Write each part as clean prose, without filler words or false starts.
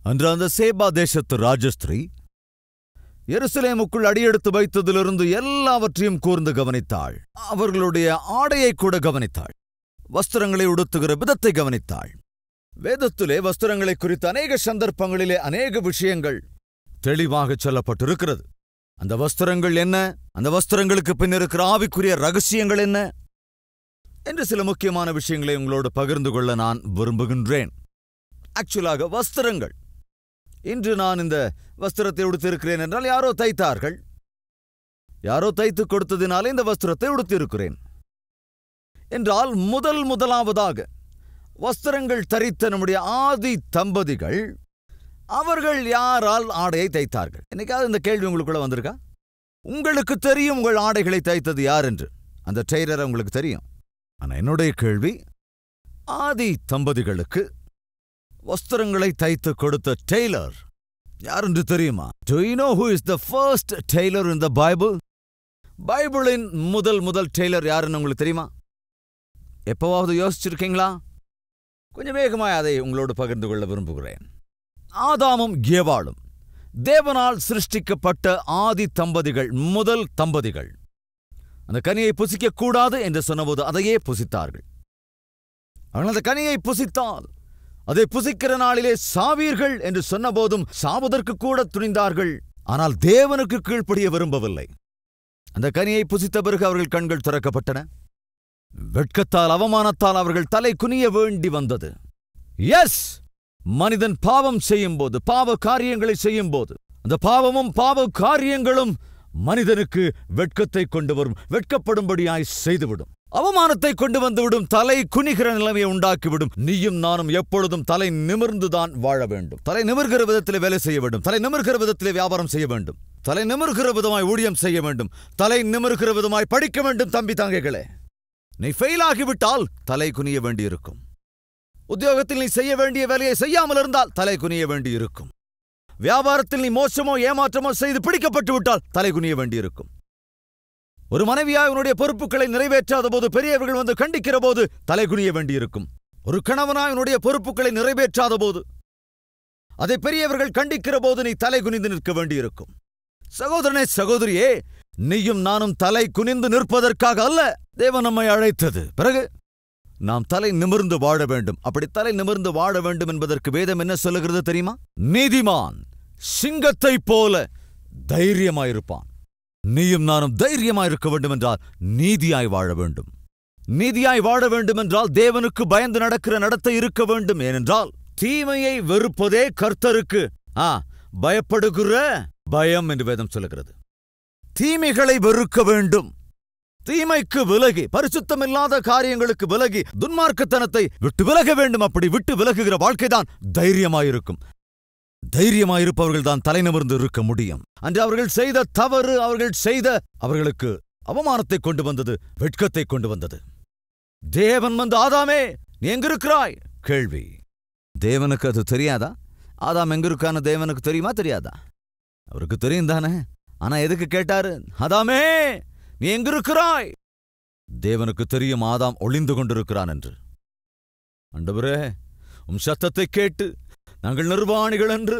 அன்று அந்த சேபா தேசத்து ராஜஸ்திரீ எருசலேமுக்குள் அடியெடுத்து வைத்ததிலிருந்து எல்லாவற்றையும் கூர்ந்து கவனித்தாள். அவர்களுடைய ஆடையை கூட கவனித்தாள். வஸ்திரங்களை உடுத்துகிற விதத்தை கவனித்தாள். வேதத்திலே வஸ்திரங்களை குறித்த அநேக சந்தர்ப்பங்களிலே அநேக விஷயங்கள் தெளிவாகச் சொல்லப்பட்டிருக்கிறது. அந்த வஸ்திரங்கள் என்ன, அந்த வஸ்திரங்களுக்கு பின் இருக்கிற ஆவிக்குரிய ரகசியங்கள் என்ன என்று சில முக்கியமான விஷயங்களை உங்களோடு பகிர்ந்து கொள்ள நான் விரும்புகின்றேன். ஆக்சுவலாக வஸ்திரங்கள், இன்று நான் இந்த வஸ்திரத்தை உடுத்திருக்கிறேன் என்றால் யாரோ தைத்தார்கள், யாரோ தைத்துக் கொடுத்ததினாலே இந்த வஸ்திரத்தை உடுத்திருக்கிறேன் என்றால் முதலாவதாக வஸ்திரங்கள் தரித்த நம்முடைய ஆதி தம்பதிகள் அவர்கள் யாரால் ஆடையை தைத்தார்கள்? என்னைக்காவது இந்த கேள்வி உங்களுக்குள்ள வந்திருக்கா? உங்களுக்கு தெரியும் உங்கள் ஆடைகளை தைத்தது யார் என்று, அந்த டெய்லர் உங்களுக்கு தெரியும். ஆனா என்னுடைய கேள்வி, ஆதி தம்பதிகளுக்கு வஸ்திரங்களை தைத்து கொடுத்த டெய்லர் யார் என்று தெரியுமா? Do you know who is the first tailor in the Bible? பைபிளின் முதல் டெய்லர் யாருன்னு உங்களுக்கு தெரியுமா? எப்பவாவது யோசிச்சிருக்கீங்களா? கொஞ்சம் வேகமாய் அதை உங்களோடு பகிர்ந்து கொள்ள விரும்புகிறேன். ஆதாமும் ஏவாளும் தேவனால் சிருஷ்டிக்கப்பட்ட ஆதி தம்பதிகள், முதல் தம்பதிகள். அந்த கனியை புசிக்க கூடாது என்று சொன்னபோது அதையே புசித்தார்கள். ஆனால் அந்த கனியை புசித்தால் அதை புசிக்கிற நாளிலே சாவீர்கள் என்று சொன்னபோதும் சாவதற்கு கூட துணிந்தார்கள். ஆனால் தேவனுக்கு கீழ்ப்படிய விரும்பவில்லை. அந்த கனியை புசித்த பிறகு அவர்கள் கண்கள் திறக்கப்பட்டன. வெட்கத்தால், அவமானத்தால் அவர்கள் தலை குனிய வேண்டி வந்தது. எஸ், மனிதன் பாவம் செய்யும்போது, பாவ காரியங்களை செய்யும்போது, அந்த பாவமும் பாவ காரியங்களும் மனிதனுக்கு வெட்கத்தை கொண்டு வரும், வெட்கப்படும்படியாய் செய்துவிடும், அவமானத்தை கொண்டு வந்துவிடும், தலை குனிகிற நிலைமையை உண்டாக்கிவிடும். நீயும் நானும் எப்பொழுதும் தலை நிமிர்ந்துதான் வாழ வேண்டும். தலை நிமிர்கிற விதத்திலே வேலை செய்ய வேண்டும். தலை நிமிர்கிற விதத்திலே வியாபாரம் செய்ய வேண்டும். தலை நிமிர்கிற விதமாய் ஊழியம் செய்ய வேண்டும். தலை நிமிர்கிற விதமாய் படிக்க வேண்டும். தம்பி தங்கைகளே, நீ ஃபெயில் ஆகிவிட்டால் தலை குனிய வேண்டியிருக்கும். உத்தியோகத்தில் நீ செய்ய வேண்டிய வேலையை செய்யாமல் இருந்தால் தலை குனிய வேண்டியிருக்கும். வியாபாரத்தில் நீ மோசமோ ஏமாற்றமோ செய்து பிடிக்கப்பட்டு விட்டால் தலை குனிய வேண்டியிருக்கும். ஒரு மனைவியாய் உன்னுடைய பொறுப்புகளை நிறைவேற்றாத போது, பெரியவர்கள் வந்து கண்டிக்கிற போது தலை குனிய வேண்டியிருக்கும். ஒரு கணவனாய் உன்னுடைய பொறுப்புகளை நிறைவேற்றாத போது, அதை பெரியவர்கள் கண்டிக்கிற போது நீ தலை குனிந்து நிற்க வேண்டியிருக்கும். சகோதரனே, சகோதரியே, நீயும் நானும் தலை குனிந்து நிற்பதற்காக அல்ல தேவன் நம்மை அழைத்தது. பிறகு நாம் தலை நிமிர்ந்து வாழ வேண்டும். அப்படி தலை நிமிர்ந்து வாழ வேண்டும் என்பதற்கு வேதம் என்ன சொல்லுகிறது தெரியுமா? நீதிமான் சிங்கத்தைப் போல தைரியமாயிருப்பான். நீயும் நானும் தைரியமாயிருக்க வேண்டும் என்றால் நீதியாய் வாழ வேண்டும். நீதியாய் வாழ வேண்டும் என்றால் தேவனுக்கு பயந்து நடக்கிற நடத்தை இருக்க வேண்டும். ஏனென்றால் தீமையை வெறுப்பதே கர்த்தருக்கு பயப்படுகிற பயம் என்று வேதம் சொல்லுகிறது. தீமைகளை வெறுக்க வேண்டும். தீமைக்கு விலகி, பரிசுத்தமில்லாத காரியங்களுக்கு விலகி, துன்மார்க்கத்தனத்தை விட்டு விலக வேண்டும். அப்படி விட்டு விலகுகிற வாழ்க்கைதான் தைரியமாயிருக்கும். தைரியமாயிருப்பவர்கள் தான் தலை நிமிர்ந்து இருக்க முடியும். அன்று அவர்கள் செய்த தவறு, அவர்களுக்கு அவமானத்தை கொண்டு வந்தது, வெட்கத்தை கொண்டு வந்தது. தேவன் வந்து, ஆதாமே நீ எங்கிருக்கிறாய்? கேள்வி. தேவனுக்கு அது தெரியாதா? ஆதாம் எங்கிருக்கான்னு தேவனுக்கு தெரியுமா தெரியாதா? அவருக்கு தெரியும் தானே. ஆனா எதுக்கு கேட்டாரு? ஆதாமே நீ எங்கிருக்கிறாய்? தேவனுக்கு தெரியும் ஆதாம் ஒளிந்து கொண்டிருக்கிறான் என்று. ஆண்டவரே, உம் சத்தத்தை கேட்டு நாங்கள் நிர்வாணிகள் என்று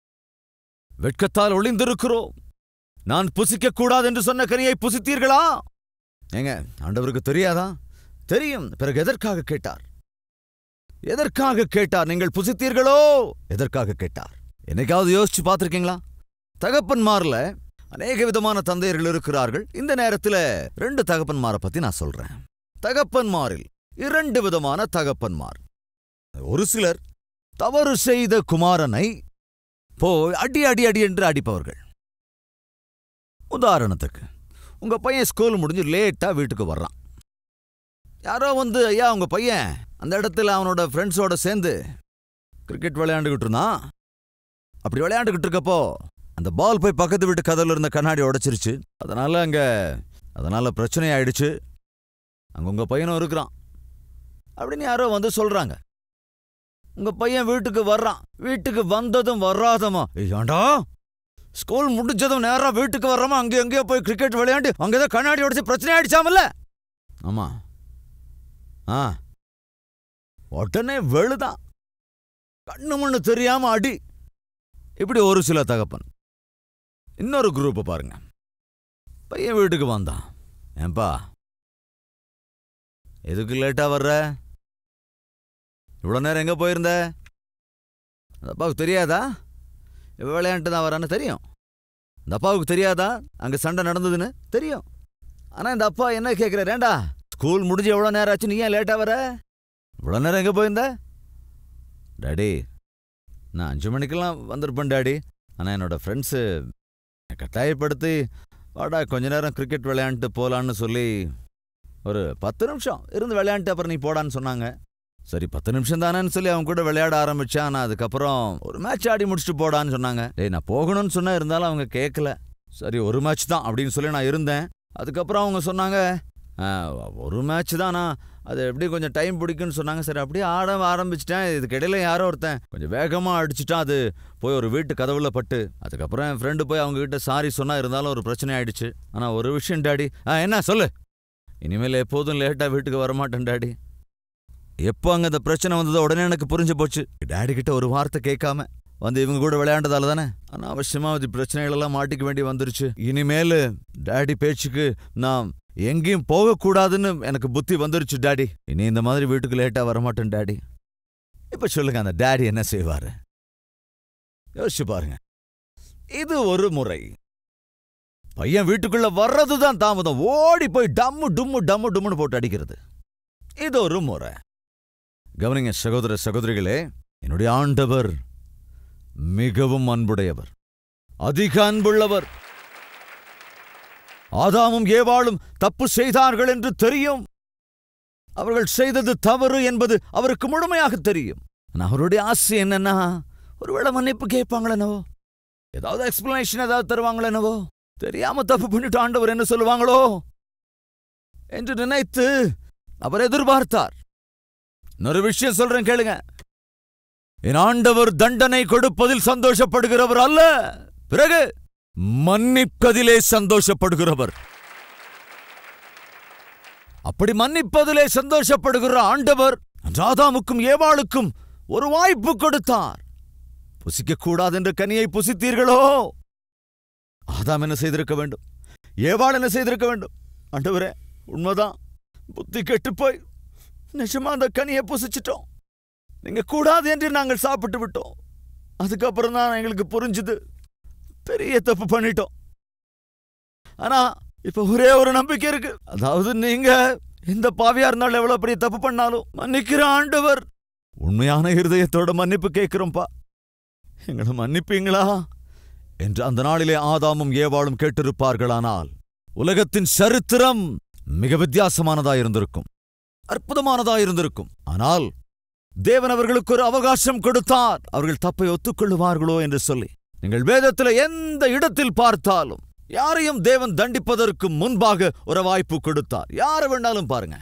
வெட்கத்தால் ஒளிந்திருக்கிறோம். நான் புசிக்க கூடாது என்று சொன்ன கனியை புசித்தீர்களா? ஏங்க, ஆண்டவருக்கு தெரியாதா? தெரியும். பிறகு எதற்காக கேட்டார்? எதற்காக கேட்டார்? நீங்கள் புசித்தீர்களோ எதற்காக கேட்டார்? என்னைக்காவது யோசிச்சு பார்த்திருக்கீங்களா? தகப்பன்மார்ல அநேக விதமான தந்தையர்கள் இருக்கிறார்கள். இந்த நேரத்தில் 2 தகப்பன்மாரை பத்தி நான் சொல்றேன். தகப்பன்மாரில் 2 விதமான தகப்பன்மார். ஒரு சிலர் தவறு செய்த குமாரனை போய் அடி அடி அடி என்று அடிப்பவர்கள். உதாரணத்துக்கு, உங்க பையன் ஸ்கூல் முடிஞ்சு லேட்டா வீட்டுக்கு வர்றான். யாரோ வந்து, ஐயா உங்க பையன் அந்த இடத்துல அவனோட ஃப்ரெண்ட்ஸோட சேர்ந்து கிரிக்கெட் விளையாண்டுகிட்டு இருந்தான். அப்படி விளையாண்டுகிட்டு இருக்கப்போ அந்த பால் போய் பக்கத்து வீட்டு கதவுல இருந்த கண்ணாடி உடைச்சிருச்சு. அதனால பிரச்சனை ஆயிடுச்சு. அங்க உங்க பையனும் இருக்கிறான் அப்படின்னு யாரோ வந்து சொல்றாங்க. உங்க பையன் வீட்டுக்கு வர்றான். வீட்டுக்கு வந்ததும் வராதமா, ஏண்டா ஸ்கூல் முடிஞ்சதும் நேரா வீட்டுக்கு வர்றோமா, அங்கே எங்கேயோ போய் கிரிக்கெட் விளையாண்டு அங்கேதான் கண்ணாடி உடைச்சு பிரச்சனை ஆயிடுச்சாமல்ல? ஆமா. உடனே வெளுதான். கண்ணு மண்ணு தெரியாம அடி. இப்படி ஒரு சில தகப்பன். இன்னொரு குரூப் பாருங்க. பையன் வீட்டுக்கு வந்தான். ஏன்பா எதுக்கு லேட்டா வர்ற? இவ்வளோ நேரம் எங்க போயிருந்த? அந்த அப்பாவுக்கு தெரியாதா விளையாண்டு தான் வரான்னு? தெரியும். இந்த அப்பாவுக்கு தெரியாதா அங்கே சண்டை நடந்ததுன்னு? தெரியும். ஆனால் இந்த அப்பா என்ன கேட்குறாரு? ஏண்டா ஸ்கூல் முடிஞ்சு எவ்வளோ நேரம் ஆச்சு, நீ ஏன் லேட்டாக வர? இவ்வளோ நேரம் எங்கே போயிருந்த? டாடி நான் 5 மணிக்கெல்லாம் வந்திருப்பேன் டாடி. ஆனால் என்னோடய ஃப்ரெண்ட்ஸு கட்டாயப்படுத்தி வாடா கொஞ்ச நேரம் கிரிக்கெட் விளையாண்டுட்டு போகலான்னு சொல்லி ஒரு 10 நிமிஷம் இருந்து விளையாண்டுட்டு அப்புறம் நீ போடான்னு சொன்னாங்க. சரி 10 நிமிஷம் தானேன்னு சொல்லி அவங்க கூட விளையாட ஆரம்பித்தான். நான் அதுக்கப்புறம் ஒரு மேட்ச் ஆடி முடிச்சுட்டு போடான்னு சொன்னாங்க. நான் போகணும்னு சொன்னேன், இருந்தாலும் அவங்க கேட்கல. சரி ஒரு மேட்ச் தான் அப்படின்னு சொல்லி நான் இருந்தேன். அதுக்கப்புறம் அவங்க சொன்னாங்க ஒரு மேட்ச் தானா, அது எப்படி கொஞ்சம் டைம் பிடிக்குன்னு சொன்னாங்க. சரி அப்படியே ஆட ஆரம்பிச்சிட்டேன். இதுக்கிடையில யாரோ ஒருத்தன் கொஞ்சம் வேகமாக அடிச்சுட்டான். அது போய் ஒரு வீட்டு கதவுல பட்டு. அதுக்கப்புறம் என் ஃப்ரெண்டு போய் அவங்ககிட்ட சாரி சொன்னா, இருந்தாலும் ஒரு பிரச்சனை ஆயிடுச்சு. ஆனால் ஒரு விஷயம் டாடி. என்ன சொல்லு? இனிமேல் எப்போதும் லேட்டாக வீட்டுக்கு வரமாட்டேன் டாடி. எப்போ அங்கே அந்த பிரச்சனை வந்ததோ உடனே எனக்கு புரிஞ்சு போச்சு. டாடி கிட்ட ஒரு வார்த்தை கேட்காம வந்து இவங்க கூட விளையாண்டதால தானே அனாவசியமாக அது பிரச்சனைகளெல்லாம் மாட்டிக்க வேண்டி வந்துருச்சு. இனிமேல் டாடி பேச்சுக்கு நான் எங்கேயும் போகக்கூடாதுன்னு எனக்கு புத்தி வந்துருச்சு டாடி. இனி இந்த மாதிரி வீட்டுக்கு லேட்டாக வரமாட்டேன் டாடி. இப்போ சொல்லுங்க, அந்த டாடி என்ன செய்வாரு? யோசிச்சு பாருங்க. இது ஒரு முறை. பையன் வீட்டுக்குள்ள வர்றதுதான் தாமதம், ஓடி போய் டம்மு டும்மு டம்மு டும்முன்னு போட்டு அடிக்கிறது. இது ஒரு முறை. கவனிங்க சகோதர சகோதரிகளே, என்னுடைய ஆண்டவர் மிகவும் அன்புடையவர், அதிக அன்புள்ளவர். ஆதாமும் ஏவாளும் தப்பு செய்தார்கள் என்று தெரியும். அவர்கள் செய்தது தவறு என்பது அவருக்கு முழுமையாக தெரியும். அவருடைய ஆசை என்னன்னா, ஒருவேளை மன்னிப்பு கேட்பாங்களேனவோ, ஏதாவது எக்ஸ்பிளனேஷன் ஏதாவது தருவாங்களேனவோ, தெரியாம தப்பு பண்ணிட்டு ஆண்டவர் என்ன சொல்லுவாங்களோ என்று நினைத்து அவர் எதிர்பார்த்தார். இன்னொரு விஷயம் சொல்றேன் கேளுங்க. என் ஆண்டவர் தண்டனை கொடுப்பதில் சந்தோஷப்படுகிறவர் அல்ல, பிறகு மன்னிப்பதிலே சந்தோஷப்படுகிறவர். அப்படி மன்னிப்பதிலே சந்தோஷப்படுகிற ஆண்டவர் ஆதாமுக்கும் ஏவாளுக்கும் ஒரு வாய்ப்பு கொடுத்தார். புசிக்க கூடாது என்ற கனியை புசித்தீர்களோ? ஆதாம் என்ன செய்திருக்க வேண்டும்? ஏவாள் என்ன செய்திருக்க வேண்டும்? ஆண்டவரே உண்மைதான், புத்தி கெட்டு போய் நிஜமா அந்த கனியை புசிச்சிட்டோம். நீங்க கூடாது என்று நாங்கள் சாப்பிட்டு விட்டோம். அதுக்கப்புறம் தான் எங்களுக்கு புரிஞ்சுது பெரிய தப்பு பண்ணிட்டோம். ஆனா இப்ப ஒரே ஒரு நம்பிக்கை இருக்கு. அதாவது நீங்க எந்த பாவியா இருந்தாலும் எவ்வளவு பெரிய தப்பு பண்ணாலும் மன்னிக்கிற ஆண்டவர். உண்மையான இருதயத்தோட மன்னிப்பு கேட்கிறோம்பா, எங்களை மன்னிப்பீங்களா என்று அந்த நாளிலே ஆதாமும் ஏவாளும் கேட்டிருப்பார்களானால் உலகத்தின் சரித்திரம் மிக வித்தியாசமானதாயிருந்திருக்கும், அற்புதமானதாயிருந்திருக்கும். ஆனால் தேவன் அவர்களுக்கு ஒரு அவகாசம் கொடுத்தார், அவர்கள் தப்பை ஒத்துக்கொள்ளுவார்களோ என்று சொல்லி. நீங்கள் வேதத்தில் எந்த இடத்தில் பார்த்தாலும் யாரையும் தேவன் தண்டிப்பதற்கு முன்பாக ஒரு வாய்ப்பு கொடுத்தார். யாரை வேணாலும் பாருங்க.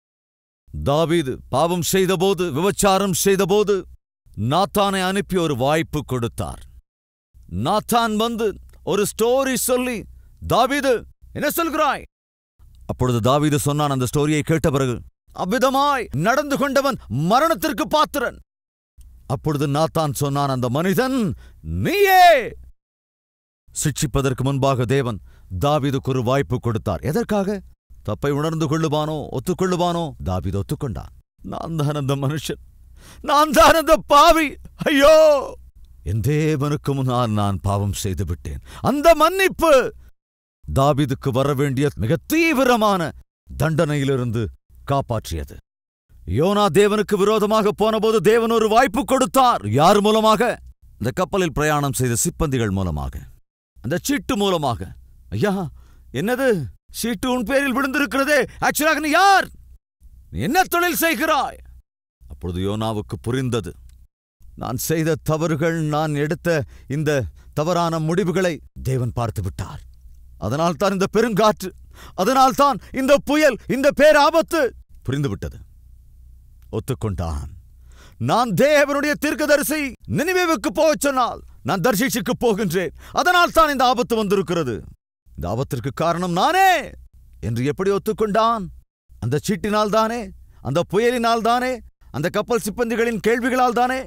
தாவீது பாவம் செய்தபோது, விபச்சாரம் செய்தபோது நாத்தானை அனுப்பி ஒரு வாய்ப்பு கொடுத்தார். நாத்தான் வந்து ஒரு ஸ்டோரி சொல்லி, தாவீது என்ன சொல்கிறாய்? அப்பொழுது தாவீது சொன்னான், அந்த ஸ்டோரியை கேட்ட பிறகு, அவ்விதமாய் நடந்து கொண்டவன் மரணத்திற்கு பாத்திரன். அப்பொழுது நாத்தான் சொன்னான், அந்த மனிதன் நீயே. சிட்சிப்பதற்கு முன்பாக தேவன் தாவீதுக்கு ஒரு வாய்ப்பு கொடுத்தார். எதற்காக? தப்பை உணர்ந்து கொள்ளுவானோ, ஒத்துக்கொள்ளுவானோ? தாவீது ஒத்துக்கொண்டான். நான் தான் அந்த மனுஷன், நான் தான் அந்த பாவி, ஐயோ என் தேவனுக்கு முன்னால் நான் பாவம் செய்து விட்டேன். அந்த மன்னிப்பு தாவீதுக்கு வரவேண்டிய மிக தீவிரமான தண்டனையிலிருந்து காப்பாற்றியது. யோனா தேவனுக்கு விரோதமாக போனபோது தேவன் ஒரு வாய்ப்பு கொடுத்தார். யார் மூலமாக? இந்த கப்பலில் பிரயாணம் செய்த சிப்பந்திகள் மூலமாக, அந்த சீட்டு மூலமாக. ஐயா என்னது சீட்டு உன் பேரில் விழுந்திருக்கிறதே, ஆக்சுவலாக நீ யார்? நீ என்ன தொழில் செய்கிறாய்? அப்பொழுது யோனாவுக்கு புரிந்தது, நான் செய்த தவறுகள், நான் எடுத்த இந்த தவறான முடிவுகளை தேவன் பார்த்து விட்டார். அதனால்தான் இந்த பெருங்காற்று, அதனால்தான் இந்த புயல், இந்த பேராபத்து. புரிந்துவிட்டது, ஒத்துக்கொண்டான். நான் தேவனுடைய தீர்க்கதரிசி, நினிவேவுக்கு போகச் சொன்னால் நான் தர்ஷீஷுக்கு போகின்றேன், அதனால் தான் இந்த ஆபத்து வந்திருக்கிறது. இந்த ஆபத்திற்கு காரணம் நானே என்று எப்படி ஒத்துக்கொண்டான்? அந்த சீட்டினால் தானே, அந்த புயலினால் தானே, அந்த கப்பல் சிப்பந்திகளின் கேள்விகளால் தானே.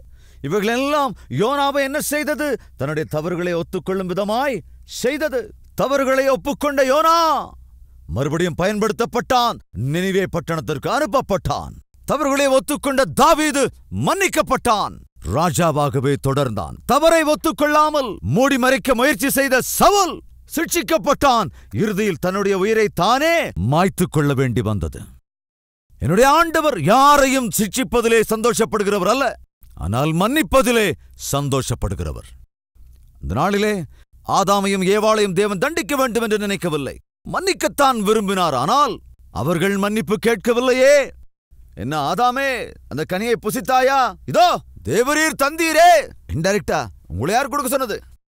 இவைகளெல்லாம் யோனாவை என்ன செய்தது? தன்னுடைய தவறுகளை ஒத்துக்கொள்ளும் விதமாய் செய்தது. தவறுகளை ஒப்புக்கொண்ட யோனா மறுபடியும் பயன்படுத்தப்பட்டான். நினிவே பட்டணத்திற்கு அனுப்பப்பட்டான். தவறுகளை ஒத்துக்கொண்ட தாவீது மன்னிக்கப்பட்டான். ராஜாவாகவே தொடர்ந்தான். தவறை ஒத்துக்கொள்ளாமல் மூடி மறைக்க முயற்சி செய்த சவுல் சிட்சிக்கப்பட்டான். இறுதியில் தன்னுடைய உயிரை தானே மாய்த்துக் கொள்ள வேண்டி வந்தது. என்னுடைய ஆண்டவர் யாரையும் சிட்சிப்பதிலே சந்தோஷப்படுகிறவர் அல்ல, ஆனால் மன்னிப்பதிலே சந்தோஷப்படுகிறவர். இந்த நாளிலே ஆதாமையும் ஏவாளையும் தேவன் தண்டிக்க வேண்டும் என்று நினைக்கவில்லை, மன்னிக்கத்தான் விரும்பினார். ஆனால் அவர்கள் மன்னிப்பு கேட்கவில்லையே. என்ன ஆதாமே, அந்த கனியை புசித்தாயா? இதோ தேவரீர் தந்தீரே. இன்டைரக்டா உங்களை யார் கொடுக்க சொன்னது?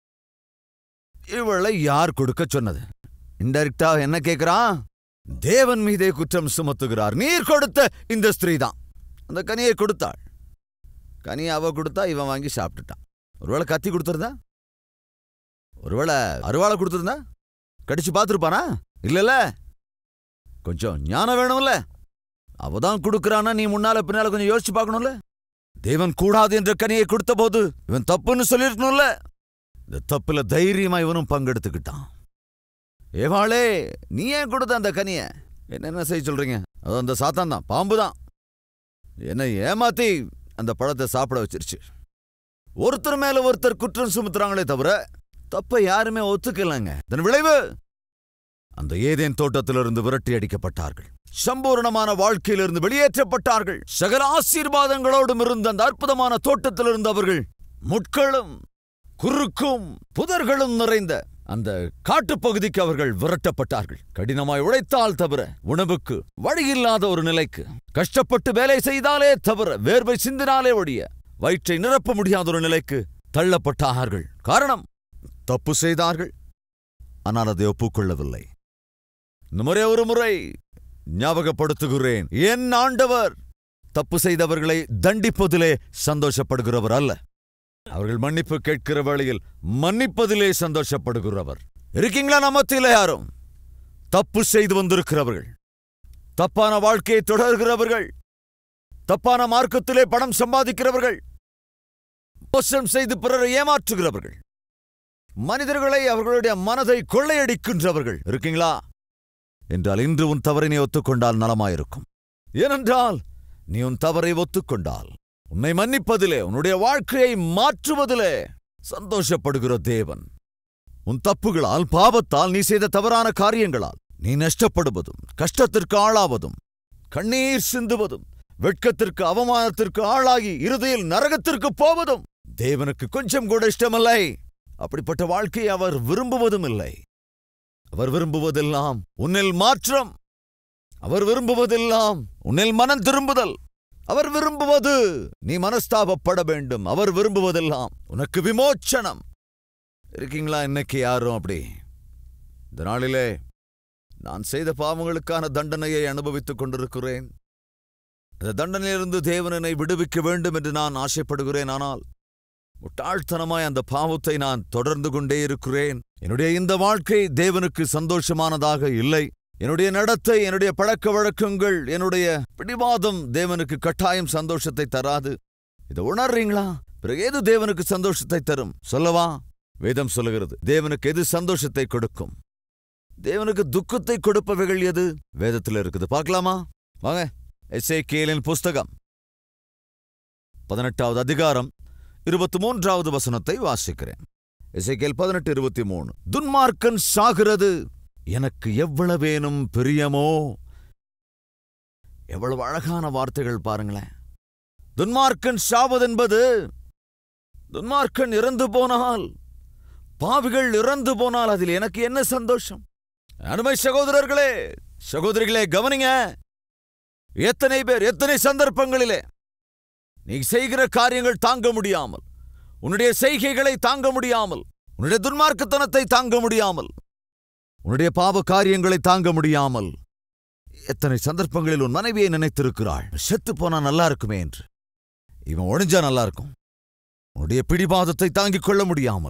இவளை யார் கொடுக்க சொன்னது? இன்டைரக்டா என்ன கேட்கிறான்? தேவன் மீதே குற்றம் சுமத்துகிறார். நீர் கொடுத்த இந்த ஸ்திரீதான் அந்த கனியை கொடுத்தாள். கனியை அவ கொடுத்தா, இவன் வாங்கி சாப்பிட்டுட்டான். ஒருவேளை கத்தி கொடுத்திருந்தா, ஒருவேளை அருவாளை கொடுத்திருந்தா கடிச்சு பார்த்துருப்பானா? இல்லல்ல. கொஞ்சம் ஞானம் வேணும்ல. அவதான் கொடுக்கறானா, நீ முன்னால பின்னால கொஞ்சம் யோசிச்சு பார்க்கணும்ல. தேவன் கூடாது என்ற கனியை கொடுத்த போது இவன் தப்புன்னு சொல்லிருக்கணும்ல. இந்த தப்புல தைரியமா இவனும் பங்கெடுத்துக்கிட்டான். ஏவாளே, நீ ஏன் கொடுத்த அந்த கனிய? என்ன செய்ய சொல்றீங்க? அது அந்த சாத்தான் தான், பாம்பு தான் என்னை ஏமாத்தி அந்த பழத்தை சாப்பிட வச்சிருச்சு. ஒருத்தர் மேல ஒருத்தர் குற்றம் சுமத்துறாங்களே தவிர தப்பை யாருமே ஒத்துக்கலங்க. இதன் விளைவு அந்த ஏதேன் தோட்டத்திலிருந்து விரட்டி அடிக்கப்பட்டார்கள். சம்பூர்ணமான வாழ்க்கையிலிருந்து வெளியேற்றப்பட்டார்கள். சகல ஆசீர்வாதங்களோடும் இருந்த அந்த அற்புதமான தோட்டத்திலிருந்து அவர்கள் முட்களும் குறுக்கும் புதர்களும் நிறைந்த அந்த காட்டுப்பகுதிக்கு அவர்கள் விரட்டப்பட்டார்கள். கடினமாய் உழைத்தால் தவிர உணவுக்கு வழியில்லாத ஒரு நிலைக்கு, கஷ்டப்பட்டு வேலை செய்தாலே தவிர வேர்வை சிந்தினாலே ஒழிய வயிற்றை நிரப்ப முடியாத ஒரு நிலைக்கு தள்ளப்பட்டார்கள். காரணம், தப்பு செய்தார்கள், ஆனால் அதை ஒப்புக்கொள்ளவில்லை. ஒரு முறை ஞாபகப்படுத்துகிறேன், என் ஆண்டவர் தப்பு செய்தவர்களை தண்டிப்பதிலே சந்தோஷப்படுகிறவர் அல்ல, அவர்கள் மன்னிப்பு கேட்கிற வேளையில் மன்னிப்பதிலே சந்தோஷப்படுகிறவர். இருக்கீங்களா நம்மத்திலே யாரும்? தப்பு செய்து வந்திருக்கிறவர்கள், தப்பான வாழ்க்கையை தொடர்கிறவர்கள், தப்பான மார்க்கத்திலே பணம் சம்பாதிக்கிறவர்கள், மோசம் செய்து பிறரை ஏமாற்றுகிறவர்கள், மனிதர்களை அவர்களுடைய மனதை கொள்ளையடிக்கின்றவர்கள் இருக்கீங்களா? என்றால் இன்று உன் தவறை நீ ஒத்துக்கொண்டால் நலமாயிருக்கும். ஏனென்றால் நீ உன் தவறை ஒத்துக்கொண்டால் உன்னை மன்னிப்பதிலே, உன்னுடைய வாழ்க்கையை மாற்றுவதிலே சந்தோஷப்படுகிற தேவன், உன் தப்புகளால் பாவத்தால் நீ செய்த தவறான காரியங்களால் நீ நஷ்டப்படுவதும், கஷ்டத்திற்கு ஆளாவதும், கண்ணீர் சிந்துவதும், வெட்கத்திற்கு அவமானத்திற்கு ஆளாகி இறுதியில் நரகத்திற்கு போவதும் தேவனுக்கு கொஞ்சம் கூட இஷ்டமில்லை. அப்படிப்பட்ட வாழ்க்கையை அவர் விரும்புவதும் இல்லை. அவர் விரும்புவதெல்லாம் உன்னில் மாற்றம், அவர் விரும்புவதெல்லாம் உன்னில் மனம் திரும்புதல், அவர் விரும்புவது நீ மனஸ்தாபப்பட வேண்டும், அவர் விரும்புவதெல்லாம் உனக்கு விமோச்சனம். இருக்கீங்களா இன்னைக்கு யாரும் அப்படி? இந்த நாளிலே நான் செய்த பாவங்களுக்கான தண்டனையை அனுபவித்துக் கொண்டிருக்கிறேன். அந்த தண்டனையிலிருந்து தேவன் என்னை விடுவிக்க வேண்டும் என்று நான் ஆசைப்படுகிறேன். ஆனால் முட்டாள்தனமாய் அந்த பாவத்தை நான் தொடர்ந்து கொண்டே இருக்கிறேன். என்னுடைய இந்த வாழ்க்கை தேவனுக்கு சந்தோஷமானதாக இல்லை. என்னுடைய நடத்தை, என்னுடைய பழக்க வழக்கங்கள், என்னுடைய பிடிவாதம் தேவனுக்கு கட்டாயம் சந்தோஷத்தை தராது. இதை உணர்றீங்களா? பிறகு எது தேவனுக்கு சந்தோஷத்தை தரும் சொல்லவா? வேதம் சொல்லுகிறது, தேவனுக்கு எது சந்தோஷத்தை கொடுக்கும்? தேவனுக்கு துக்கத்தை கொடுப்பவைகள் எது? வேதத்தில் இருக்குது, பார்க்கலாமா? வாங்க, எசேக்கியேலின் புஸ்தகம் 18வது அதிகாரம் 23வது வசனத்தை வாசிக்கிறேன். எசேக்கியேல் 18:23. துன்மார்க்கன் சாகிறது எனக்கு எவ்வளவேனும் பிரியமோ. எவ்வளவு அழகான வார்த்தைகள் பாருங்களேன். துன்மார்க்கன் சாவதென்பது, துன்மார்க்கன் இறந்து போனால், பாவிகள் இறந்து போனால் அதில் எனக்கு என்ன சந்தோஷம்? அருமை சகோதரர்களே, சகோதரிகளே, கவனிங்க. எத்தனை பேர் எத்தனை சந்தர்ப்பங்களிலே நீ செய்கிற காரியங்கள் தாங்க முடியாமல், உன்னுடைய செய்கைகளை தாங்க முடியாமல், உன்னுடைய துன்மார்க்கத்தனத்தை தாங்க முடியாமல், உன்னுடைய பாவ காரியங்களை தாங்க முடியாமல், எத்தனை சந்தர்ப்பங்களில் உன் மனைவியை நினைத்திருக்கிறாள், செத்து போனா நல்லா இருக்குமே என்று. இவன் ஒழிஞ்சா நல்லா இருக்கும். உன்னுடைய பிடிவாதத்தை தாங்கிக் கொள்ள முடியாமல்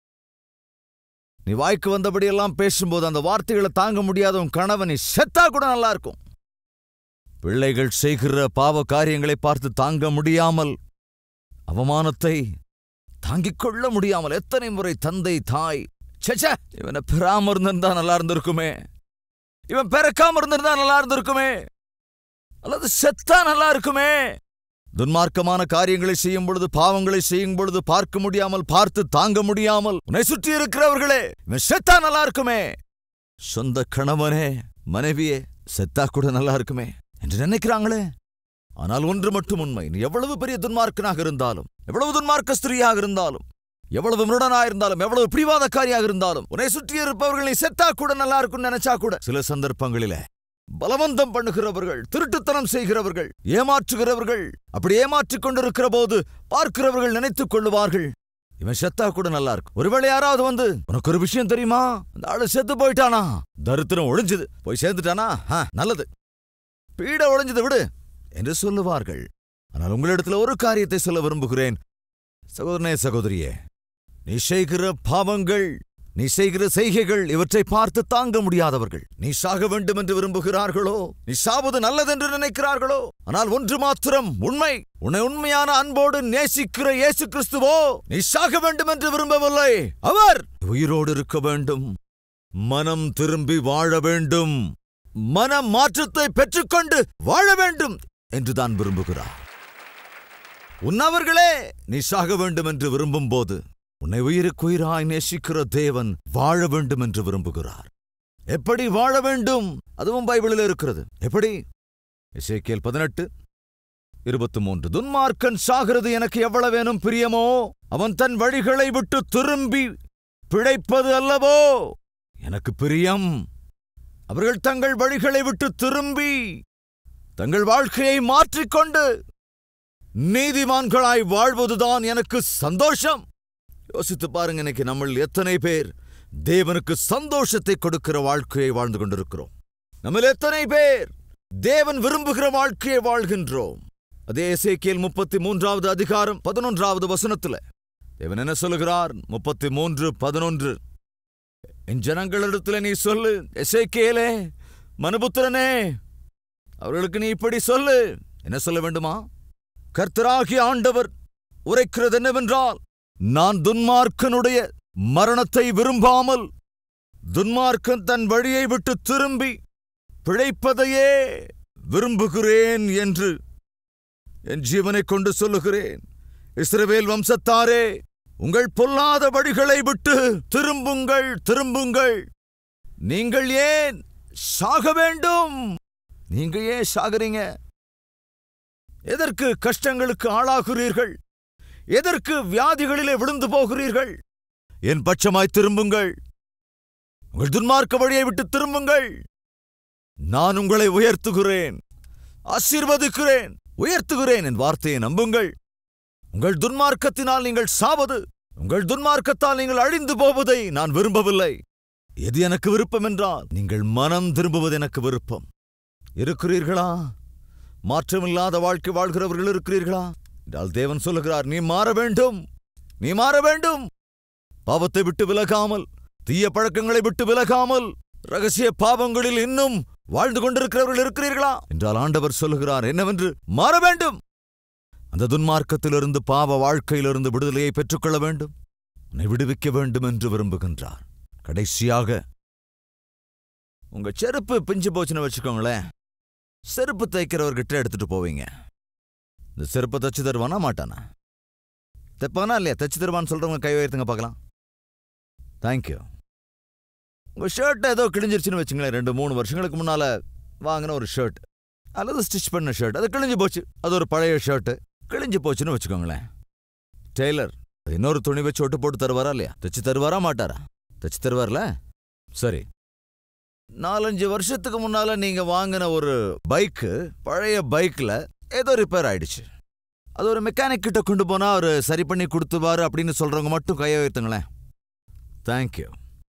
நீ வாய்க்கு வந்தபடியெல்லாம் பேசும்போது அந்த வார்த்தைகளை தாங்க முடியாத உன் கணவனை செத்தா கூட நல்லா இருக்கும். பிள்ளைகள் செய்கிற பாவ காரியங்களை பார்த்து தாங்க முடியாமல் அவமானத்தை தாங்கிக் கொள்ள முடியாமல் எத்தனை முறை தந்தை தாய் சேச்சே இவனை பெறாம இருந்திருந்தா நல்லா இருந்திருக்குமே, இவன் பிறக்காம இருந்திருந்தா நல்லா இருந்திருக்குமே, அல்லது செத்தா நல்லா இருக்குமே. துன்மார்க்கமான காரியங்களை செய்யும் பொழுது, பாவங்களை செய்யும் பொழுது பார்க்க முடியாமல், பார்த்து தாங்க முடியாமல் உன்னை சுற்றி இருக்கிறவர்களே இவன் செத்தா நல்லா இருக்குமே, சொந்த கணவனே மனைவியே செத்தா கூட நல்லா இருக்குமே என்று நினைக்கிறாங்களே. ஆனால் ஒன்று மட்டும் உண்மை, நீ எவ்வளவு பெரிய துன்மார்க்கனாக இருந்தாலும், எவ்வளவு துன்மார்க்க ஸ்திரீயாக இருந்தாலும், எவ்வளவு முரடனாயிருந்தாலும், எவ்வளவு பிடிவாதக்காரியாக இருந்தாலும், உன்னை சுற்றி இருப்பவர்கள் நீ செத்தா கூட நல்லா இருக்கும்னு நினைச்சா கூட சில சந்தர்ப்பங்களிலே பலவந்தம் பண்ணுகிறவர்கள், திருட்டுத்தனம் செய்கிறவர்கள், ஏமாற்றுகிறவர்கள், அப்படி ஏமாற்றிக் கொண்டிருக்கிற போது பார்க்கிறவர்கள் நினைத்துக் கொள்ளுவார்கள் இவன் செத்தா கூட நல்லா இருக்கும். ஒருவேளை யாராவது வந்து உனக்கு ஒரு விஷயம் தெரியுமா, அந்த ஆளு செத்து போயிட்டானா, தரித்திரம் ஒழிஞ்சது, போய் சேர்ந்துட்டானா, நல்லது, பீட ஒழிஞ்சது விடு என்று சொல்லுவார்கள். ஆனால் உங்களிடத்துல ஒரு காரியத்தை சொல்ல விரும்புகிறேன் சகோதரனே, சகோதரியே, நீ செய்கிற பாவங்கள், நீ செய்கிற செய்கைகள் இவற்றை பார்த்து தாங்க முடியாதவர்கள் நீ சாக வேண்டும் என்று விரும்புகிறார்களோ, நீ சாவது நல்லதென்று நினைக்கிறார்களோ, ஆனால் ஒன்று மாத்திரம் உண்மை, உன்னை உண்மையான அன்போடு நேசிக்கிற இயேசு கிறிஸ்துவோ நீ சாக வேண்டும் என்று விரும்பவில்லை. அவர் உயிரோடு இருக்க வேண்டும், மனம் திரும்பி வாழ வேண்டும், மன மாற்றத்தை பெற்றுக்கொண்டு வாழ வேண்டும் என்றுதான் விரும்புகிறார். உன்னவர்களே நீ சாக வேண்டும் என்று விரும்பும் போது உன்னை உயிருக்குயிராய் நேசிக்கிற தேவன் வாழ வேண்டும் என்று விரும்புகிறார். எப்படி வாழ வேண்டும், அதுவும் பைபிளில் இருக்கிறது. எப்படி? எசேக்கியேல் 18:23 துன்மார்க்கன் சாகிறது எனக்கு எவ்வளவேனும் பிரியமோ, அவன் தன் வழிகளை விட்டு திரும்பி பிழைப்பது அல்லவோ எனக்கு பிரியம். அவர்கள் தங்கள் வழிகளை விட்டு திரும்பி தங்கள் வாழ்க்கையை மாற்றிக்கொண்டு நீதிமான்களாய் வாழ்வதுதான் எனக்கு சந்தோஷம். யோசித்து பாருங்க, இன்னைக்கு நம்மள் எத்தனை பேர் தேவனுக்கு சந்தோஷத்தை கொடுக்கிற வாழ்க்கையை வாழ்ந்து கொண்டிருக்கிறோம்? நம்ம எத்தனை பேர் தேவன் விரும்புகிற வாழ்க்கையை வாழ்கின்றோம்? அதே எசேக்கியேல் 33வது அதிகாரம் 11வது வசனத்துல தேவன் என்ன சொல்லுகிறார்? 33:11 என் ஜனங்களிடத்துல நீ சொல்லு, எசேக்கியேலே மனுபுத்திரனே, அவர்களுக்கு நீ இப்படி சொல்லு. என்ன சொல்ல வேண்டுமா? கர்த்தராகிய ஆண்டவர் உரைக்கிறது என்னவென்றால், நான் துன்மார்க்கனுடைய மரணத்தை விரும்பாமல் துன்மார்க்கன் தன் வழியை விட்டு திரும்பி பிழைப்பதையே விரும்புகிறேன் என்று என் ஜீவனை கொண்டு சொல்லுகிறேன். இஸ்ரவேல் வம்சத்தாரே, உங்கள் பொல்லாத வழிகளை விட்டு திரும்புங்கள், திரும்புங்கள். நீங்கள் ஏன் சாக வேண்டும்? நீங்க ஏன் சாகுறீங்க? எதற்கு கஷ்டங்களுக்கு ஆளாகிறீர்கள்? எதற்கு வியாதிகளிலே விழுந்து போகிறீர்கள்? என் பட்சமாய் திரும்புங்கள், உங்கள் துன்மார்க்க வழியை விட்டு திரும்புங்கள். நான் உங்களை உயர்த்துகிறேன், ஆசீர்வதிக்கிறேன், உயர்த்துகிறேன். என் வார்த்தையை நம்புங்கள். உங்கள் துன்மார்க்கத்தினால் நீங்கள் சாவது, உங்கள் துன்மார்க்கத்தால் நீங்கள் அழிந்து போவதை நான் விரும்பவில்லை. எது எனக்கு விருப்பம் என்றால், நீங்கள் மனம் திரும்புவது எனக்கு விருப்பம். இருக்கிறீர்களா? மாற்றமில்லாத வாழ்க்கை வாழ்கிறவர்கள் இருக்கிறீர்களா என்றால் தேவன் சொல்லுகிறார், நீ மாற வேண்டும், நீ மாற வேண்டும். பாவத்தை விட்டு விலகாமல், தீய பழக்கங்களை விட்டு விலகாமல், ரகசிய பாவங்களில் இன்னும் வாழ்ந்து கொண்டிருக்கிறவர்கள் இருக்கிறீர்களா என்றால் ஆண்டவர் சொல்லுகிறார் என்னவென்று, மாற வேண்டும். அந்த துன்மார்க்கத்திலிருந்து, பாவ வாழ்க்கையிலிருந்து விடுதலையை பெற்றுக்கொள்ள வேண்டும், உன்னை விடுவிக்க வேண்டும் என்று விரும்புகின்றார். கடைசியாக, உங்க செருப்பு பிஞ்சு போச்சுன்னு வச்சுக்கோங்களேன், செருப்பு தைக்கிறவர்கிட்ட எடுத்துட்டு போவீங்க. இந்த செருப்பை தச்சு தருவானா மாட்டானா? தைப்பானா இல்லையா? தச்சு தருவான்னு சொல்றவங்க கை உயர்த்துங்க பார்க்கலாம். தேங்க்யூ. உங்க ஷர்ட் ஏதோ கிழிஞ்சிருச்சுன்னு வச்சுங்களேன், 2-3 வருஷங்களுக்கு முன்னால வாங்கின ஒரு ஷர்ட் அல்லது ஸ்டிச் பண்ண ஷர்ட், அது கிழிஞ்சு போச்சு. அது ஒரு பழைய ஷர்ட் கிழிஞ்சு போச்சுன்னு வச்சுக்கோங்களேன். டெய்லர் இன்னொரு துணி வச்சு ஒட்டு போட்டு தருவாரா இல்லையா? தச்சு தருவாரா மாட்டாரா? தச்சு தருவார்ல. சரி, 4-5 வருஷத்துக்கு முன்னால நீங்க வாங்கின ஒரு பைக்கு, பழைய பைக்ல ஏதோ ரிப்பேர் ஆயிடுச்சு. அது ஒரு மெக்கானிக் கிட்ட கொண்டு போனா அவர் சரி பண்ணி கொடுத்துவாரு அப்படின்னு சொல்றவங்க மட்டும் கையை உயர்த்துங்களேன். தேங்க்யூ.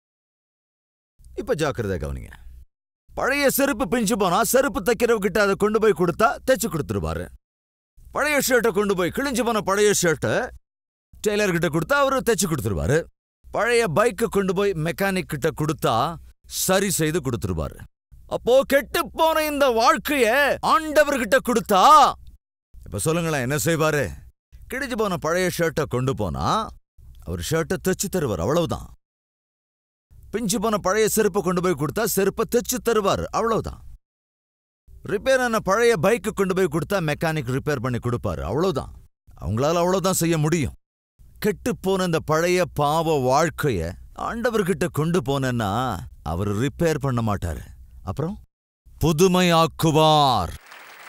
இப்ப ஜாக்கிரதை கவனிங்க. பழைய செருப்பு பிஞ்சு போனா செருப்பு தைக்கிறவகிட்ட அதை கொண்டு போய் கொடுத்தா தைச்சு கொடுத்துருவாரு. பழைய ஷர்ட்டை கொண்டு போய், கிழிஞ்சு போன பழைய ஷர்ட்டை டெய்லர்கிட்ட கொடுத்தா அவரு தைச்சு கொடுத்துருவாரு. பழைய பைக்கை கொண்டு போய் மெக்கானிக் கிட்ட கொடுத்தா சரி செய்து கொடுத்துருவாரு. அப்போ கெட்டு போன இந்த வாழ்க்கைய ஆண்டவர்கிட்ட கொடுத்தா, இப்ப சொல்லுங்களேன், என்ன செய்வாரு? கிழிஞ்சு போன பழைய ஷர்ட்டை கொண்டு போனா அவர் ஷர்ட்டை தைச்சு தருவார், அவ்வளவுதான். பிஞ்சு போன பழைய செருப்பை கொண்டு போய் கொடுத்தா செருப்பை தைச்சு தருவார், அவ்வளவுதான். ரிப்பேர் ஆன பழைய பைக்கு கொண்டு போய் கொடுத்தா மெக்கானிக் ரிப்பேர் பண்ணி கொடுப்பாரு, அவ்வளவுதான். அவங்களால அவ்வளவுதான் செய்ய முடியும். கெட்டு போன இந்த பழைய பாவ வாழ்க்கைய ஆண்டவர்கிட்ட கொண்டு போனேன்னா அவர் ரிப்பேர் பண்ண மாட்டாரு, அப்புறம் புதுமையாக்குவார்,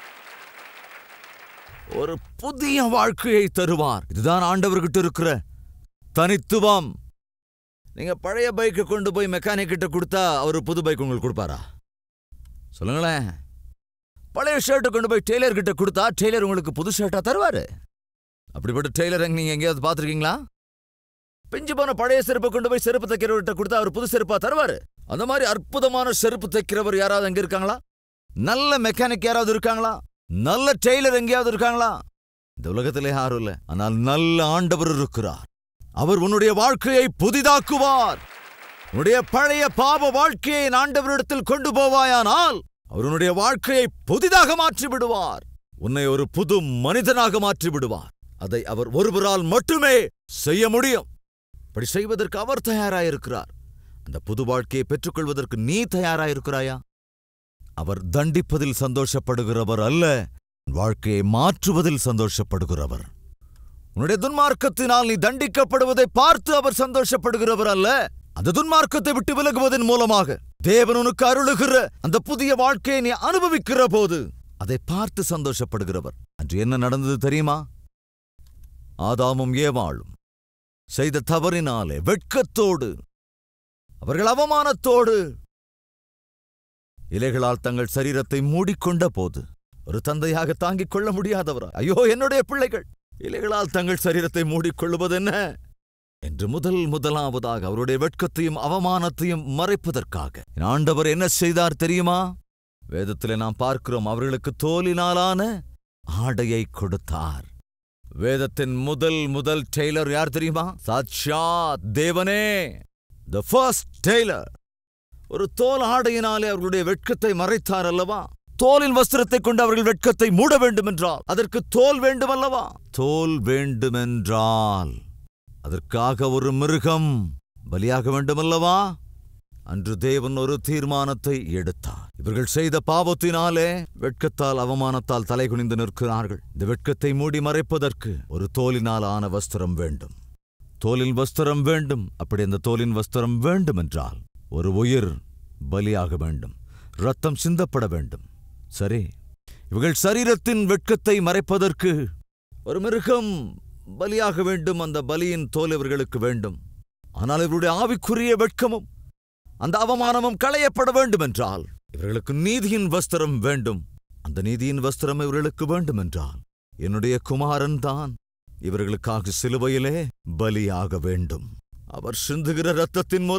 ஒரு புதிய வாழ்க்கையை தருவார். இதுதான் ஆண்டவர்கிட்ட இருக்கிற தனித்துவம். நீங்க பழைய பைக்கை கொண்டு போய் மெக்கானிக் கிட்ட கொடுத்தா அவர் புது பைக் உங்களுக்கு கொடுப்பாரா? சொல்லுங்களேன். பழைய ஷர்ட்டை கொண்டு போய் டெய்லர் கிட்ட கொடுத்தா டெய்லர் உங்களுக்கு புது ஷர்ட்டா தருவாரு? அப்படிப்பட்ட டெய்லர் நீங்க எங்கேயாவது பார்த்துருக்கீங்களா? பிஞ்சு போன பழைய செருப்பை கொண்டு போய் செருப்பு தைக்கிறவர்கிட்ட கொடுத்தா அவர் புது செருப்பா தருவாரு? அந்த மாதிரி அற்புதமான செருப்பு தைக்கிறவர் யாராவது அங்க இருக்காங்களா? நல்ல மெக்கானிக் யாராவது இருக்காங்களா? நல்ல டெய்லர் எங்கேயாவது இருக்காங்களா? இந்த உலகத்திலே யாரும் இல்ல. ஆனால் நல்ல ஆண்டவர் இருக்கிறார். அவர் உன்னுடைய வாழ்க்கையை புதிதாக்குவார். உன்னுடைய பழைய பாவ வாழ்க்கையை ஆண்டவரிடத்தில் கொண்டு போவாயானால் அவர் உன்னுடைய வாழ்க்கையை புதிதாக மாற்றி விடுவார். உன்னை ஒரு புது மனிதனாக மாற்றி விடுவார். அதை அவர் ஒருவரால் மட்டுமே செய்ய முடியும். அப்படி செய்வதற்கு அவர் தயாராயிருக்கிறார். அந்த புது வாழ்க்கையை பெற்றுக்கொள்வதற்கு நீ தயாராயிருக்கிறாயா? அவர் தண்டிப்பதில் சந்தோஷப்படுகிறவர் அல்ல, வாழ்க்கையை மாற்றுவதில் சந்தோஷப்படுகிறவர். உன்னுடைய துன்மார்க்கத்தினால் நீ தண்டிக்கப்படுவதை பார்த்து அவர் சந்தோஷப்படுகிறவர் அல்ல, அந்த துன்மார்க்கத்தை விட்டு விலகுவதன் மூலமாக தேவன் உனக்கு அருளுகிற அந்த புதிய வாழ்க்கையை நீ அனுபவிக்கிற போது அதை பார்த்து சந்தோஷப்படுகிறவர். அன்று என்ன நடந்தது தெரியுமா? ஆதாமும் ஏவாளும் செய்த தவறினாலே வெட்கத்தோடு, அவர்கள் அவமானத்தோடு இலைகளால் தங்கள் சரீரத்தை மூடிக்கொண்ட போது ஒரு தந்தையாக தாங்கிக் கொள்ள முடியாதவரா, ஐயோ என்னுடைய பிள்ளைகள் இலைகளால் தங்கள் சரீரத்தை மூடிக்கொள்வதென்ன என்று முதலாவதாக அவருடைய வெட்கத்தையும் அவமானத்தையும் மறைப்பதற்காக ஆண்டவர் என்ன செய்தார் தெரியுமா? வேதத்திலே நாம் பார்க்கிறோம், அவர்களுக்கு தோலினாலான ஆடையை கொடுத்தார். வேதத்தின் முதல் டெய்லர் யார் தெரியுமா? சாட்சாத் தேவனே, தி ஃபர்ஸ்ட் டெய்லர். ஒரு தோல் ஆடையினாலே அவர்களுடைய வெட்கத்தை மறைத்தார் அல்லவா? தோலின் வஸ்திரத்தை கொண்டு அவர்கள் வெட்கத்தை மூட வேண்டுமென்றால் அதற்கு தோல் வேண்டுமல்லவா? தோல் வேண்டுமென்றால் அதற்காக ஒரு மிருகம் பலியாக வேண்டுமல்லவா? அன்று தேவன் ஒரு தீர்மானத்தை எடுத்தார். இவர்கள் செய்த பாவத்தினாலே வெட்கத்தால் அவமானத்தால் தலைகுனிந்து நிற்கிறார்கள். இந்த வெட்கத்தை மூடி மறைப்பதற்கு ஒரு தோலினால் ஆன வஸ்திரம் வேண்டும், தோலின் வஸ்திரம் வேண்டும். அப்படி அந்த தோலின் வஸ்திரம் வேண்டும் என்றால் ஒரு உயிர் பலியாக வேண்டும், இரத்தம் சிந்தப்பட வேண்டும். சரி, இவர்கள் சரீரத்தின் வெட்கத்தை மறைப்பதற்கு ஒரு மிருகம் பலியாக வேண்டும். அந்த பலியின் தோல் இவர்களுக்கு வேண்டும். ஆனால் இவருடைய ஆவிக்குரிய வெட்கமும் அந்த அவமானமும் களையப்பட வேண்டும் என்றால் இவர்களுக்கு நீதியின் வஸ்திரம் வேண்டும். அந்த நீதியின் வஸ்திரம் இவர்களுக்கு வேண்டும் என்றால் என்னுடைய குமாரன் தான் இவர்களுக்காக சிலுவையிலே பலியாக வேண்டும். அவர் சிந்துகிற இரத்தத்தின்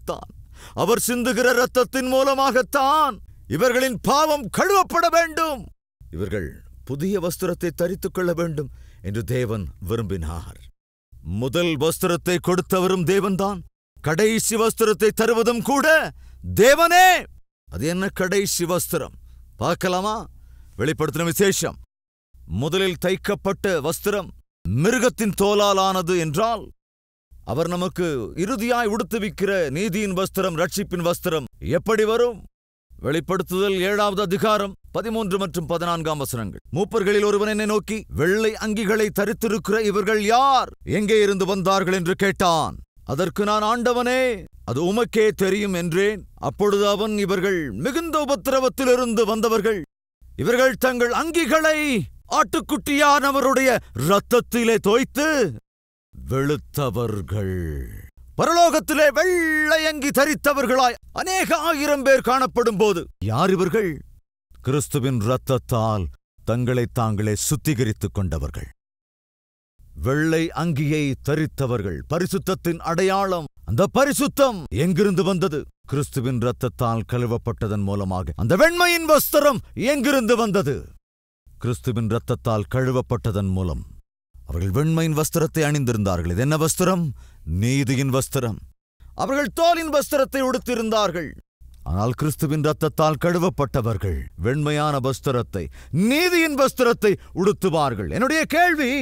மூலமாகத்தான் இவர்களின் பாவம் கழுவப்பட வேண்டும். இவர்கள் புதிய வஸ்திரத்தை தரித்துக் கொள்ள வேண்டும் என்று தேவன் விரும்பினார். முதல் வஸ்திரத்தை கொடுத்தவரும் தேவன்தான், கடைசி வஸ்திரத்தை தருவதும் கூட தேவனே. அது என்ன கடைசி வஸ்திரம் பார்க்கலாமா? வெளிப்படுத்தின விசேஷம். முதலில் தைக்கப்பட்ட வஸ்திரம் மிருகத்தின் தோலாலானது என்றால் அவர் நமக்கு இறுதியாய் உடுத்துவிக்கிற நீதியின் வஸ்திரம், ரட்சிப்பின் வஸ்திரம் எப்படி வரும்? வெளிப்படுத்துதல் 7வது அதிகாரம் 13 மற்றும் 14 வசனங்கள். மூப்பர்களில் ஒருவன் என்னை நோக்கி, வெள்ளை அங்கிகளை தரித்திருக்கிற இவர்கள் யார்? எங்கே இருந்து வந்தார்கள் என்று கேட்டான். அதற்கு நான், ஆண்டவனே, அது உமக்கே தெரியும் என்றேன். அப்பொழுது அவன், இவர்கள் மிகுந்த உபத்திரவத்திலிருந்து வந்தவர்கள். இவர்கள் தங்கள் அங்கிகளை ஆட்டுக்குட்டியானவருடைய இரத்தத்திலே தோய்த்து வெளுத்தவர்கள். பரலோகத்திலே வெள்ளை அங்கி தரித்தவர்களாய் அநேக 1000 பேர் காணப்படும் போது யார் இவர்கள்? கிறிஸ்துவின் இரத்தத்தால் தங்களை தாங்களே சுத்திகரித்துக் கொண்டவர்கள். வெள்ளை அங்கியை தரித்தவர்கள், பரிசுத்தத்தின் அடையாளம். அந்த பரிசுத்தம் எங்கிருந்து வந்தது? கிறிஸ்துவின் இரத்தத்தால் கழுவப்பட்டதன் மூலமாக. அந்த வெண்மையின் வஸ்திரம் எங்கிருந்து வந்தது? கிறிஸ்துவின் இரத்தத்தால் கழுவப்பட்டதன் மூலம். அவர்கள் வெண்மையின் வஸ்திரத்தை அணிந்திருந்தார்கள். இது என்ன வஸ்திரம்? நீதியின் வஸ்திரம். அவர்கள் தோலின் வஸ்திரத்தை உடுத்திருந்தார்கள். ஆனால் கிறிஸ்துவின் இரத்தத்தால் கழுவப்பட்டவர்கள் வெண்மையான வஸ்திரத்தை, நீதியின் வஸ்திரத்தை உடுத்துவார்கள். என்னுடைய கேள்வி,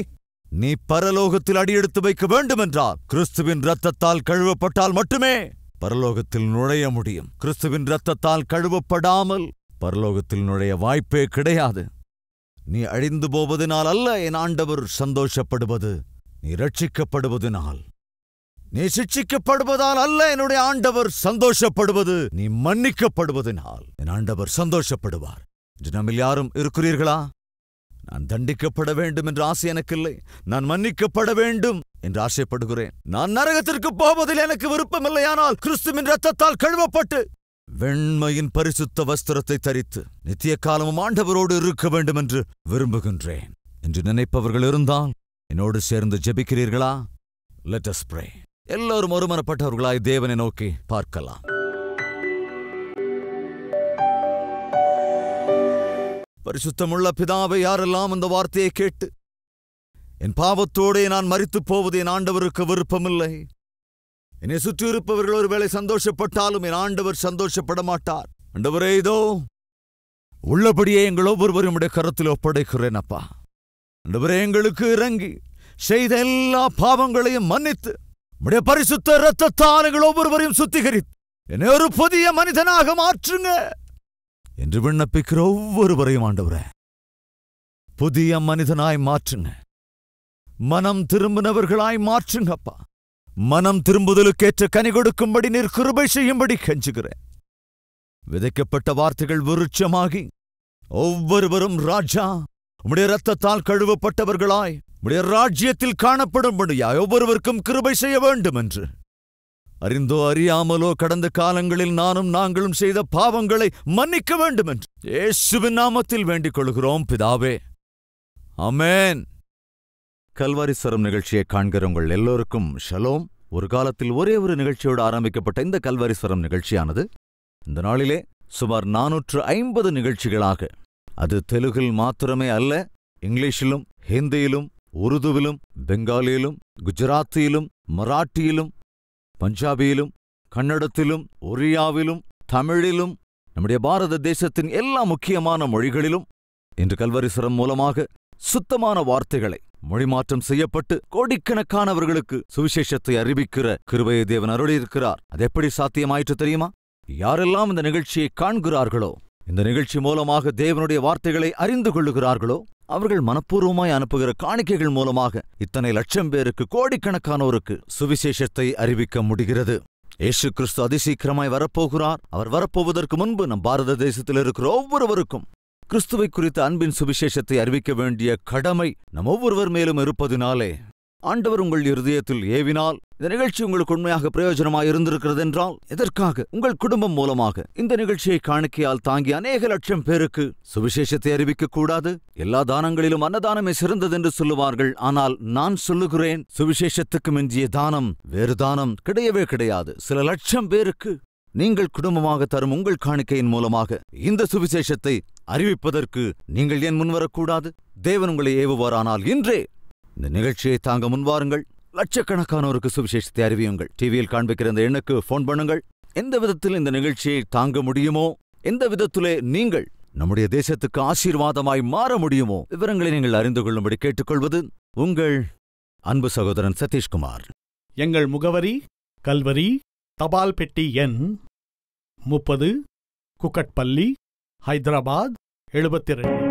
நீ பரலோகத்தில் அடியெடுத்து வைக்க வேண்டுமென்றால் கிறிஸ்துவின் இரத்தத்தால் கழுவப்பட்டால் மட்டுமே பரலோகத்தில் நுழைய முடியும். கிறிஸ்துவின் இரத்தத்தால் கழுவப்படாமல் பரலோகத்தில் நுழைய வாய்ப்பே கிடையாது. நீ அழிந்து போவதனால் அல்ல என் ஆண்டவர் சந்தோஷப்படுவது, நீ ரட்சிக்கப்படுவதனால். நீ சிட்சிக்கப்படுவதால் அல்ல என்னுடைய ஆண்டவர் சந்தோஷப்படுவது, நீ மன்னிக்கப்படுவதனால் என் ஆண்டவர் சந்தோஷப்படுவார். இன்று நம்மில் யாரும் இருக்கிறீர்களா? நான் தண்டிக்கப்பட வேண்டும் என்ற ஆசை எனக்கில்லை, நான் மன்னிக்கப்பட வேண்டும் என்று ஆசைப்படுகிறேன். நான் நரகத்திற்கு போவதில் எனக்கு விருப்பமில்லையானால் கிறிஸ்துவின் இரத்தத்தால் கழுவப்பட்டு வெண்மையின் பரிசுத்த வஸ்திரத்தை தரித்து நித்திய காலமும் ஆண்டவரோடு இருக்க வேண்டும் என்று விரும்புகின்றேன் என்று நினைப்பவர்கள் இருந்தால் என்னோடு சேர்ந்து ஜெபிக்கிறீர்களா? Let us pray. எல்லோரும் ஒருமனப்பட்டவர்களாய் தேவனை நோக்கி பார்க்கலாம். பரிசுத்தமுள்ள பிதாவை, யாரெல்லாம் அந்த வார்த்தையை கேட்டு என் பாவத்தோடே நான் மரித்துப் போவது என் ஆண்டவருக்கு விருப்பமில்லை, என்னை சுற்றியிருப்பவர்கள் ஒருவேளை சந்தோஷப்பட்டாலும் என் ஆண்டவர் சந்தோஷப்பட மாட்டார். ஆண்டவரே, இதோ உள்ளபடியே எங்கள் ஒவ்வொருவரும் உடைய கரத்தில் ஒப்படைக்கிறேன் அப்பா. ஆண்டவரே, எங்களுக்கு இறங்கி செய்த எல்லா பாவங்களையும் மன்னித்து உடைய பரிசுத்த இரத்தத்தால் எங்கள் ஒவ்வொருவரையும் சுத்திகரித்து என்னை ஒரு புதிய மனிதனாக மாற்றுங்க என்று விண்ணப்பிக்கிற ஒவ்வொருவரையும் ஆண்டவரே புதிய மனிதனாய் மாற்றுங்க. மனம் திரும்பினவர்களாய் மாற்றுங்கப்பா. மனம் திரும்புதலுக்கேற்ற கனி கொடுக்கும்படி நீர் கிருபை செய்யும்படி கெஞ்சுகிறேன். விதைக்கப்பட்ட வார்த்தைகள் விருட்சமாகி ஒவ்வொருவரும் ராஜா உம்முடைய இரத்தத்தால் கழுவப்பட்டவர்களாய் உம்முடைய ராஜ்யத்தில் காணப்படும்படியாய் ஒவ்வொருவருக்கும் கிருபை செய்ய வேண்டும் என்று அறிந்தோ அறியாமலோ கடந்த காலங்களில் நாங்களும் செய்த பாவங்களை மன்னிக்க வேண்டும் என்று இயேசுவின் நாமத்தில் வேண்டிக் கொள்கிறோம் பிதாவே. ஆமென். கல்வாரி சரம் நிகழ்ச்சியை காண்கிற உங்கள் எல்லோருக்கும் ஷலோம். ஒரு காலத்தில் ஒரே ஒரு நிகழ்ச்சியோடு ஆரம்பிக்கப்பட்ட இந்த கல்வாரி சரம் நிகழ்ச்சியானது இந்த நாளிலே சுமார் 450 நிகழ்ச்சிகளாக, அது தெலுங்கில் மாத்திரமே அல்ல, இங்கிலீஷிலும் ஹிந்தியிலும் உருதுவிலும் பெங்காலியிலும் குஜராத்தியிலும் மராட்டியிலும் பஞ்சாபியிலும் கன்னடத்திலும் ஒரியாவிலும் தமிழிலும் நம்முடைய பாரத தேசத்தின் எல்லா முக்கியமான மொழிகளிலும் இன்று கல்வரிசரம் மூலமாக சுத்தமான வார்த்தைகளை மொழிமாற்றம் செய்யப்பட்டு கோடிக்கணக்கானவர்களுக்கு சுவிசேஷத்தை அறிவிக்கிற கிருபையை தேவன் அருளியிருக்கிறார். அது எப்படி சாத்தியமாயிற்று தெரியுமா? யாரெல்லாம் இந்த நிகழ்ச்சியை காண்கிறார்களோ, இந்த நிகழ்ச்சி மூலமாக தேவனுடைய வார்த்தைகளை அறிந்து கொள்ளுகிறார்களோ, அவர்கள் மனப்பூர்வமாய் அனுப்புகிற காணிக்கைகள் மூலமாக இத்தனை லட்சம் பேருக்கு, கோடிக்கணக்கானோருக்கு சுவிசேஷத்தை அறிவிக்க முடிகிறது. இயேசு கிறிஸ்து அதிசீக்கிரமாய் வரப்போகிறார். அவர் வரப்போவதற்கு முன்பு நம் பாரத தேசத்தில் இருக்கிற ஒவ்வொருவருக்கும் கிறிஸ்துவை குறித்த அன்பின் சுவிசேஷத்தை அறிவிக்க வேண்டிய கடமை நம் ஒவ்வொருவர் மேலும் இருப்பதினாலே ஆண்டவர் உங்கள் இருதயத்தில் ஏவினால் இந்த நிகழ்ச்சி உங்களுக்கு உண்மையாக பிரயோஜனமாக இருந்திருக்கிறது என்றால், எதற்காக உங்கள் குடும்பம் மூலமாக இந்த நிகழ்ச்சியை காணிக்கையால் தாங்கி அநேக லட்சம் பேருக்கு சுவிசேஷத்தை அறிவிக்க கூடாது? எல்லா தானங்களிலும் அன்னதானமே சிறந்தது என்று சொல்லுவார்கள். ஆனால் நான் சொல்லுகிறேன், சுவிசேஷத்துக்கு மிஞ்சிய தானம் வேறு தானம் கிடையவே கிடையாது. சில லட்சம் பேருக்கு நீங்கள் குடும்பமாக தரும் உங்கள் காணிக்கையின் மூலமாக இந்த சுவிசேஷத்தை அறிவிப்பதற்கு நீங்கள் ஏன் முன்வரக்கூடாது? தேவன் உங்களை ஏவுவாரானால் இன்றே இந்த நிகழ்ச்சியை தாங்க முன்வாருங்கள். லட்சக்கணக்கானோருக்கு சுவிசேஷத்தை அறிவியுங்கள். டிவியில் காண்பிக்கிற இந்த எண்ணுக்கு போன் பண்ணுங்கள். எந்த விதத்தில் இந்த நிகழ்ச்சியை தாங்க முடியுமோ, எந்த விதத்திலே நீங்கள் நம்முடைய தேசத்துக்கு ஆசீர்வாதமாய் மாற முடியுமோ, விவரங்களை நீங்கள் அறிந்து கொள்ளும்படி கேட்டுக்கொள்வது உங்கள் அன்பு சகோதரன் சதீஷ்குமார். எங்கள் முகவரி கல்வரி, தபால் பெட்டி எண் 30, குக்கட்பள்ளி, ஹைதராபாத் 72.